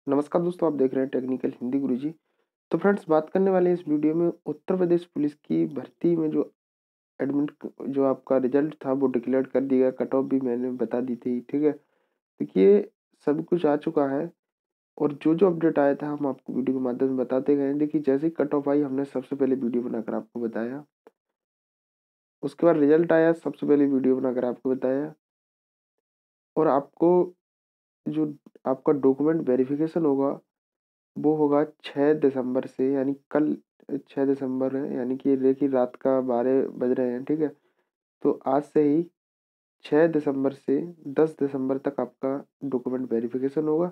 नमस्कार दोस्तों, आप देख रहे हैं टेक्निकल हिंदी गुरुजी। तो फ्रेंड्स, बात करने वाले हैं इस वीडियो में उत्तर प्रदेश पुलिस की भर्ती में जो एडमिट जो आपका रिजल्ट था वो डिक्लेयर कर दिया गया। कट ऑफ भी मैंने बता दी थी, ठीक है। देखिए, सब कुछ आ चुका है और जो जो अपडेट आया था हम आपको वीडियो के माध्यम से बताते गए हैं। देखिए, जैसे ही कट ऑफ आई हमने सबसे पहले वीडियो बनाकर आपको बताया, उसके बाद रिजल्ट आया, सबसे पहले वीडियो बनाकर आपको बताया। और आपको जो आपका डॉक्यूमेंट वेरिफिकेशन होगा वो होगा 6 दिसंबर से, यानी कल 6 दिसंबर है, यानी कि देखिए रात का 12 बज रहे हैं, ठीक है। तो आज से ही 6 दिसंबर से 10 दिसंबर तक आपका डॉक्यूमेंट वेरिफिकेशन होगा।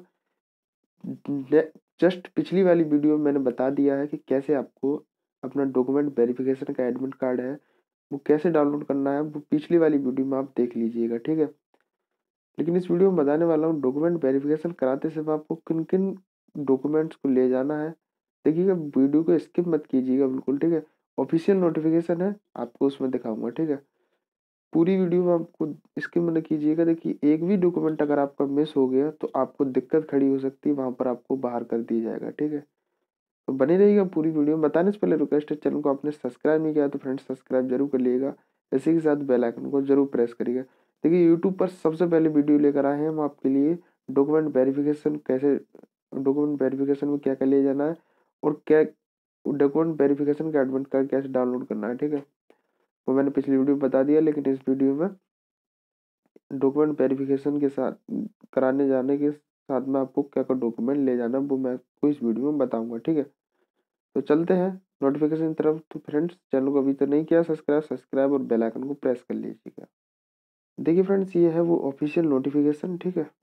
जस्ट पिछली वाली वीडियो में मैंने बता दिया है कि कैसे आपको अपना डॉक्यूमेंट वेरिफिकेशन का एडमिट कार्ड है वो कैसे डाउनलोड करना है, वो पिछली वाली वीडियो में आप देख लीजिएगा, ठीक है। लेकिन इस वीडियो में बताने वाला हूँ डॉक्यूमेंट वेरिफिकेशन कराते समय आपको किन किन डॉक्यूमेंट्स को ले जाना है। देखिएगा, वीडियो को स्किप मत कीजिएगा बिल्कुल, ठीक है। ऑफिशियल नोटिफिकेशन है, आपको उसमें दिखाऊंगा, ठीक है। पूरी वीडियो में आपको स्किप मत कीजिएगा। देखिए, एक भी डॉक्यूमेंट अगर आपका मिस हो गया तो आपको दिक्कत खड़ी हो सकती है, वहां पर आपको बाहर कर दिया जाएगा, ठीक है। तो बने रहिएगा पूरी वीडियो में। बताने से पहले रिक्वेस्ट है, चैनल को आपने सब्सक्राइब नहीं किया तो फ्रेंड्स सब्सक्राइब जरूर कर लीजिएगा। इसी के साथ बेल आइकन को जरूर प्रेस करिएगा। देखिए, यूट्यूब पर सबसे पहले वीडियो लेकर आए हैं हम आपके लिए डॉक्यूमेंट वेरिफिकेशन कैसे, डॉक्यूमेंट वेरिफिकेशन में क्या क्या ले जाना है और क्या डॉक्यूमेंट वेरिफिकेशन का एडमिट कार्ड कैसे डाउनलोड करना है, ठीक है। वो मैंने पिछली वीडियो में बता दिया, लेकिन इस वीडियो में डॉक्यूमेंट वेरिफिकेशन के साथ कराने जाने के साथ में आपको क्या क्या डॉक्यूमेंट ले जाना है वो मैं आपको इस वीडियो में बताऊंगा, ठीक है। तो चलते हैं नोटिफिकेशन की तरफ। तो फ्रेंड्स, चैनल को अभी तो नहीं किया सब्सक्राइब और बेल आइकन को प्रेस कर लीजिएगा। देखिए फ्रेंड्स, ये है वो ऑफिशियल नोटिफिकेशन, ठीक है।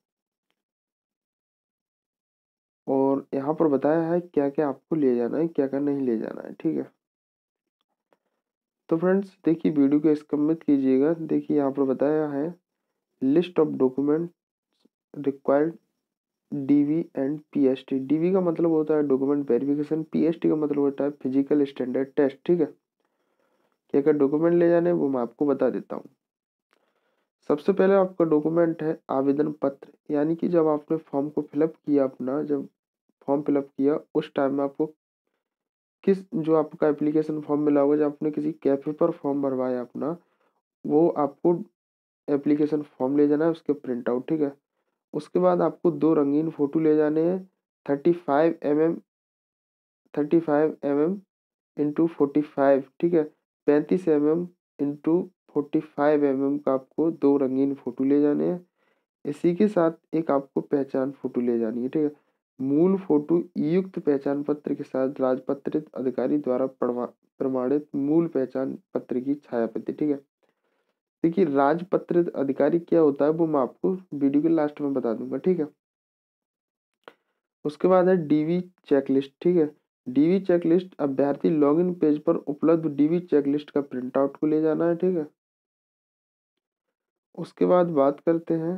और यहाँ पर बताया है क्या क्या आपको ले जाना है, क्या क्या नहीं ले जाना है, ठीक है। तो फ्रेंड्स देखिए, वीडियो को स्किप मत कीजिएगा। देखिए, यहाँ पर बताया है list of document required DV and PST. DV का मतलब होता है डॉक्यूमेंट वेरिफिकेशन, पीएसटी का मतलब होता है फिजिकल स्टैंडर्ड टेस्ट, ठीक है। क्या क्या डॉक्यूमेंट ले जाने हैं वो मैं आपको बता देता हूँ। सबसे पहले आपका डॉक्यूमेंट है आवेदन पत्र, यानी कि जब आपने फॉर्म को फिलअप किया, अपना जब फॉर्म फिलअप किया उस टाइम में आपको किस जो आपका एप्लीकेशन फॉर्म मिला होगा, जब आपने किसी कैफे पर फॉर्म भरवाया अपना, वो आपको एप्लीकेशन फॉर्म ले जाना है, उसके प्रिंट आउट, ठीक है। उसके बाद आपको दो रंगीन फोटो ले जाने हैं। 35 mm 35 mm इंटू 45, ठीक है। 35 mm इंटू 45 mm का आपको दो रंगीन फोटो ले जाने हैं। इसी के साथ एक आपको पहचान फोटो ले जानी है, ठीक है। मूल फोटो युक्त पहचान पत्र के साथ राजपत्रित अधिकारी द्वारा प्रमाणित मूल पहचान पत्र की छायाप्रति, ठीक है। देखिए, राजपत्रित अधिकारी क्या होता है वो मैं आपको वीडियो के लास्ट में बता दूंगा, ठीक है। उसके बाद है डीवी चेकलिस्ट, ठीक है। डीवी चेकलिस्ट अभ्यर्थी लॉगिन पेज पर उपलब्ध डीवी चेकलिस्ट का प्रिंट आउट को ले जाना है, ठीक है। उसके बाद बात करते हैं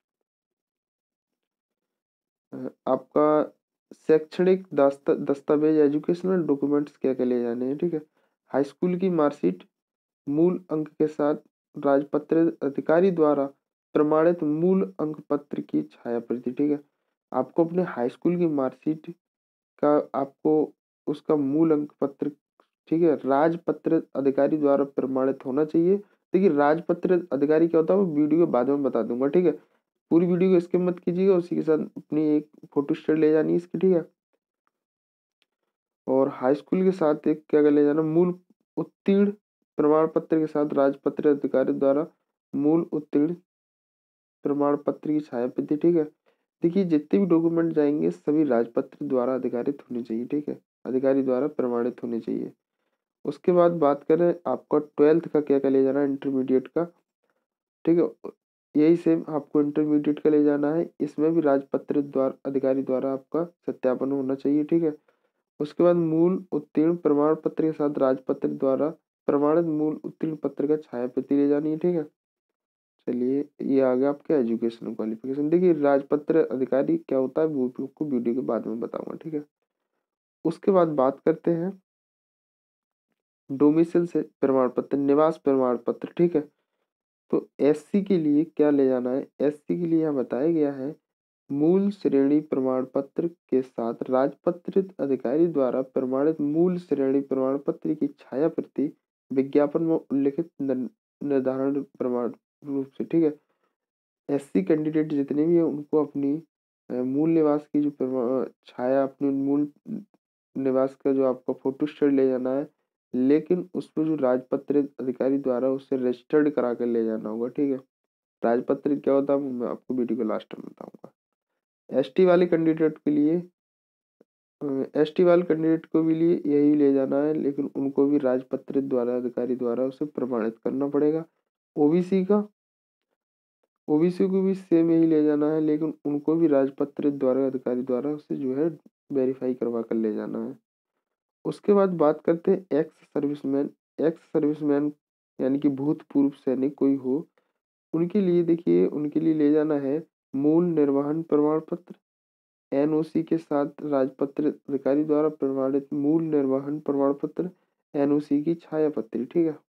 आपका शैक्षणिक दस्तावेज एजुकेशनल डॉक्यूमेंट्स क्या क्या ले जाने हैं, ठीक है। हाई स्कूल की मार्कशीट मूल अंक के साथ राजपत्रित अधिकारी द्वारा प्रमाणित मूल अंक पत्र की छायाप्रति, ठीक है। आपको अपने हाई स्कूल की मार्कशीट का आपको उसका मूल अंक पत्र, ठीक है, राजपत्रित अधिकारी द्वारा प्रमाणित होना चाहिए। देखिए, राजपत्रित अधिकारी क्या होता है वो वीडियो के बाद में बता दूंगा, ठीक है। पूरी वीडियो को स्किप मत कीजिएगा। उसी के साथ अपनी एक फोटो स्टेट ले जानी है इसकी, ठीक है। और हाई स्कूल के साथ एक क्या क्या ले जाना, मूल उत्तीर्ण प्रमाण पत्र के साथ राजपत्रित अधिकारी द्वारा मूल उत्तीर्ण प्रमाण पत्र की छायाप्रति, ठीक है। देखिए, जितने भी डॉक्यूमेंट जाएंगे सभी राजपत्र द्वारा अधिकारित होने चाहिए, ठीक है, अधिकारी द्वारा प्रमाणित होने चाहिए। उसके बाद बात करें आपका 12th का क्या क्या ले जाना है, इंटरमीडिएट का, ठीक है। यही सेम आपको इंटरमीडिएट का ले जाना है। इसमें भी राजपत्र द्वारा अधिकारी द्वारा आपका सत्यापन होना चाहिए, ठीक है। उसके बाद मूल उत्तीर्ण प्रमाण पत्र के साथ राजपत्र द्वारा प्रमाणित मूल उत्तीर्ण पत्र का छायाप्रति ले जानी है, ठीक है। चलिए, ये आ गया आपका एजुकेशनल क्वालिफिकेशन। देखिए, राजपत्र अधिकारी क्या होता है वो भी आपको वीडियो के बाद में बताऊंगा, ठीक है। उसके बाद बात करते हैं डोमिसाइल से प्रमाण पत्र, निवास प्रमाण पत्र, ठीक है। तो एससी के लिए क्या ले जाना है, एससी के लिए यहाँ बताया गया है मूल श्रेणी प्रमाण पत्र के साथ राजपत्रित अधिकारी द्वारा प्रमाणित मूल श्रेणी प्रमाण पत्र की छाया प्रति विज्ञापन में उल्लिखित निर्धारण प्रमाण रूप से, ठीक है। एससी कैंडिडेट जितने भी हैं उनको अपनी मूल निवास की जो छाया, अपनी मूल निवास का जो आपका फोटो स्टेट ले जाना है, लेकिन उसमें जो राजपत्रित अधिकारी द्वारा उससे रजिस्टर्ड करा कर ले जाना होगा, ठीक है। राजपत्रित क्या होता है मैं आपको वीडियो के लास्ट में बताऊंगा। एसटी वाले कैंडिडेट के लिए एसटी वाले कैंडिडेट को भी लिए यही ले जाना है, लेकिन उनको भी राजपत्रित द्वारा अधिकारी द्वारा उसे प्रमाणित करना पड़ेगा। ओबीसी का ओबीसी को भी सेम यही ले जाना है, लेकिन उनको भी राजपत्रित द्वारा अधिकारी द्वारा उसे जो है वेरीफाई करवा कर ले जाना है। उसके बाद बात करते हैं एक्स सर्विसमैन यानी कि भूतपूर्व सैनिक कोई हो, उनके लिए देखिए, उनके लिए ले जाना है मूल निर्वहन प्रमाण पत्र, एनओसी के साथ राजपत्रित अधिकारी द्वारा प्रमाणित मूल निर्वहन प्रमाण पत्र, एनओसी की छाया पत्री, ठीक है।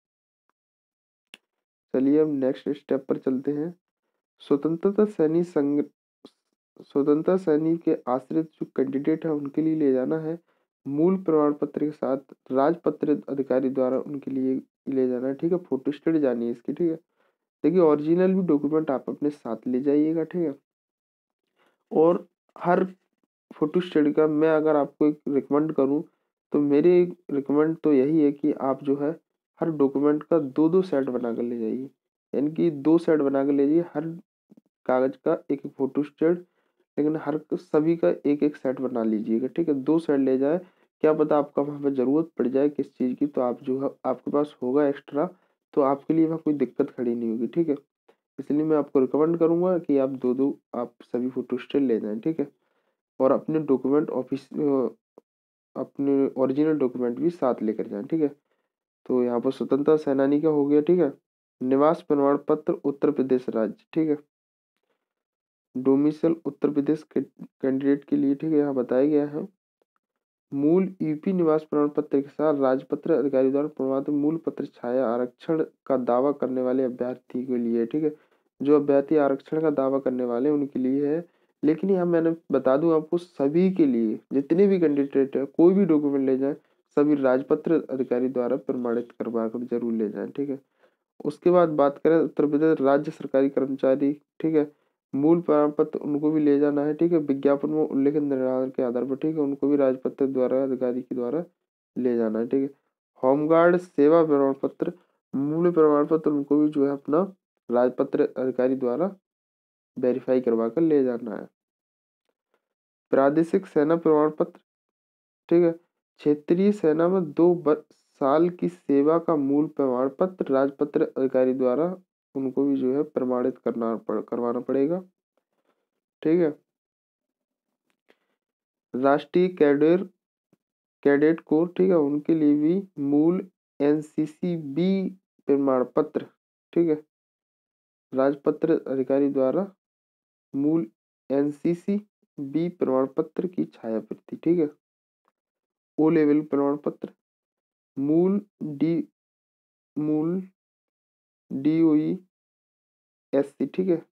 चलिए अब नेक्स्ट स्टेप पर चलते हैं। स्वतंत्रता सैनिक संघ स्वतंत्रता सैनिक के आश्रित जो कैंडिडेट है उनके लिए ले जाना है मूल प्रमाण पत्र के साथ राजपत्रित अधिकारी द्वारा उनके लिए ले जाना है, ठीक है। फोटो स्टेट जानी है इसकी, ठीक है। देखिए ओरिजिनल भी डॉक्यूमेंट आप अपने साथ ले जाइएगा, ठीक है। और हर फोटो स्टेट का मैं अगर आपको एक रिकमेंड करूं तो मेरे रिकमेंड तो यही है कि आप जो है हर डॉक्यूमेंट का दो दो सेट बना कर ले जाइए, यानी कि दो सेट बना कर ले जाइए, हर कागज का एक एक फोटो स्टेट, लेकिन हर सभी का एक एक सेट बना लीजिएगा, ठीक है। दो सेट ले जाए, क्या पता आपका वहाँ पर जरूरत पड़ जाए किस चीज़ की, तो आप जो है आपके पास होगा एक्स्ट्रा, तो आपके लिए वहाँ कोई दिक्कत खड़ी नहीं होगी, ठीक है। इसलिए मैं आपको रिकमेंड करूंगा कि आप दो दो आप सभी फोटो स्टेट ले जाएं, ठीक है। और अपने डॉक्यूमेंट अपने ओरिजिनल डॉक्यूमेंट भी साथ लेकर जाएं, ठीक है। तो यहाँ पर स्वतंत्रता सेनानी का हो गया, ठीक है। निवास प्रमाण पत्र उत्तर प्रदेश राज्य, ठीक है। डोमिसल उत्तर प्रदेश के कैंडिडेट के लिए, ठीक है, यहाँ बताया गया है मूल यूपी निवास प्रमाण पत्र के साथ राजपत्र अधिकारी द्वारा प्रमाणित मूल पत्र छाया आरक्षण का दावा करने वाले अभ्यर्थी के लिए, ठीक है। जो अभ्यर्थी आरक्षण का दावा करने वाले हैं उनके लिए है, लेकिन यहाँ मैंने बता दूं आपको सभी के लिए, जितने भी कैंडिडेट है कोई भी डॉक्यूमेंट ले जाए सभी राजपत्र अधिकारी द्वारा प्रमाणित करवा कर जरूर ले जाए, ठीक है। उसके बाद बात करें उत्तर प्रदेश राज्य सरकारी कर्मचारी, ठीक है, मूल प्रमाण पत्र उनको भी ले जाना है, ठीक है। विज्ञापन में उल्लेखित निर्धारण के आधार पर, ठीक है, उनको भी राजपत्र द्वारा अधिकारी के द्वारा ले जाना है, ठीक है। होमगार्ड सेवा प्रमाण पत्र मूल प्रमाण पत्र उनको भी जो है अपना राजपत्र अधिकारी द्वारा वेरीफाई करवा कर ले जाना है। प्रादेशिक सेना प्रमाण पत्र, ठीक है, क्षेत्रीय सेना में 2 साल की सेवा का मूल प्रमाण पत्र राजपत्र अधिकारी द्वारा उनको भी जो है प्रमाणित करवाना पड़ेगा, ठीक है। राष्ट्रीय कैडेट कोर, ठीक है, उनके लिए भी मूल एनसीसी बी प्रमाण पत्र, ठीक है, राजपत्र अधिकारी द्वारा मूल एनसीसी बी प्रमाण पत्र की छाया प्रति, ठीक है। ओ लेवल प्रमाण पत्र मूल डी मूल डीओई एससी, ठीक है।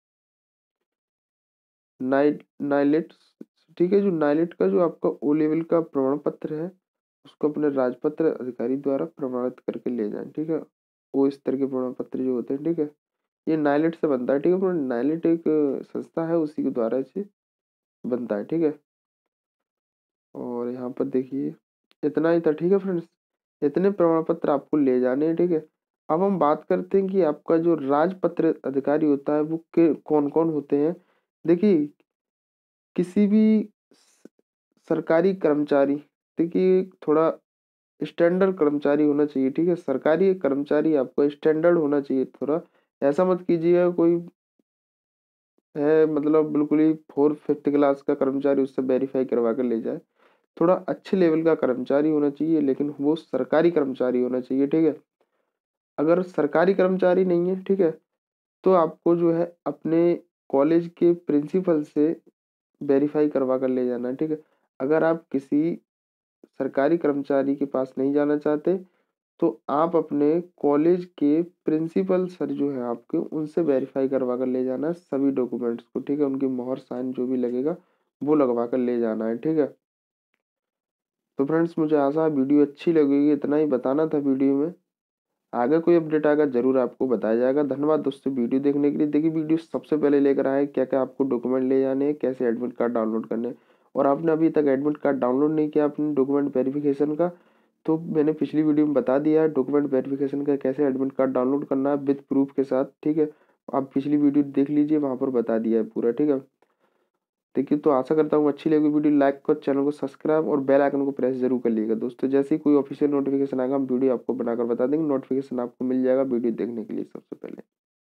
नाइलेट, ठीक है, जो नाइलेट का जो आपका ओ लेवल का प्रमाण पत्र है उसको अपने राजपत्र अधिकारी द्वारा प्रमाणित करके ले जाएं, ठीक है। वो इस तरह के प्रमाण पत्र जो होते हैं, ठीक है, ये नाइलेट से बनता है, ठीक है। नाइलेट एक संस्था है, उसी के द्वारा इसे बनता है, ठीक है। और यहाँ पर देखिए इतना ही था, ठीक है फ्रेंड्स, इतने प्रमाण पत्र आपको ले जाने हैं, ठीक है। अब हम बात करते हैं कि आपका जो राजपत्र अधिकारी होता है वो कौन कौन होते हैं। देखिए किसी भी सरकारी कर्मचारी, देखिए थोड़ा स्टैंडर्ड कर्मचारी होना चाहिए, ठीक है। सरकारी कर्मचारी आपको स्टैंडर्ड होना चाहिए थोड़ा, ऐसा मत कीजिएगा कोई है मतलब बिल्कुल ही 4th-5th क्लास का कर्मचारी उससे वेरीफाई करवा कर ले जाए। थोड़ा अच्छे लेवल का कर्मचारी होना चाहिए, लेकिन वो सरकारी कर्मचारी होना चाहिए, ठीक है। अगर सरकारी कर्मचारी नहीं है, ठीक है, तो आपको जो है अपने कॉलेज के प्रिंसिपल से वेरीफाई करवा कर ले जाना है, ठीक है। अगर आप किसी सरकारी कर्मचारी के पास नहीं जाना चाहते तो आप अपने कॉलेज के प्रिंसिपल सर जो है आपके, उनसे वेरीफाई करवा कर ले जाना है सभी डॉक्यूमेंट्स को, ठीक है। उनकी मोहर साइन जो भी लगेगा वो लगवा कर ले जाना है, ठीक है। तो फ्रेंड्स मुझे आशा है वीडियो अच्छी लगेगी, इतना ही बताना था वीडियो में। आगे कोई अपडेट आएगा जरूर आपको बताया जाएगा। धन्यवाद दोस्तों वीडियो देखने के लिए। देखिए वीडियो सबसे पहले लेकर आए क्या क्या आपको डॉक्यूमेंट ले जाने हैं, कैसे एडमिट कार्ड डाउनलोड करने हैं। और आपने अभी तक एडमिट कार्ड डाउनलोड नहीं किया अपने डॉक्यूमेंट वेरिफिकेशन का, तो मैंने पिछली वीडियो में बता दिया है डॉक्यूमेंट वेरिफिकेशन का कैसे एडमिट कार्ड डाउनलोड करना है विद प्रूफ के साथ, ठीक है। आप पिछली वीडियो देख लीजिए, वहाँ पर बता दिया है पूरा, ठीक है। देखिए तो आशा करता हूँ अच्छी लगी वीडियो, लाइक कर, चैनल को सब्सक्राइब और बेल आइकन को प्रेस जरूर कर लीजिएगा दोस्तों। जैसे ही कोई ऑफिशियल नोटिफिकेशन आएगा हम वीडियो आपको बनाकर बता देंगे, नोटिफिकेशन आपको मिल जाएगा वीडियो देखने के लिए सबसे पहले।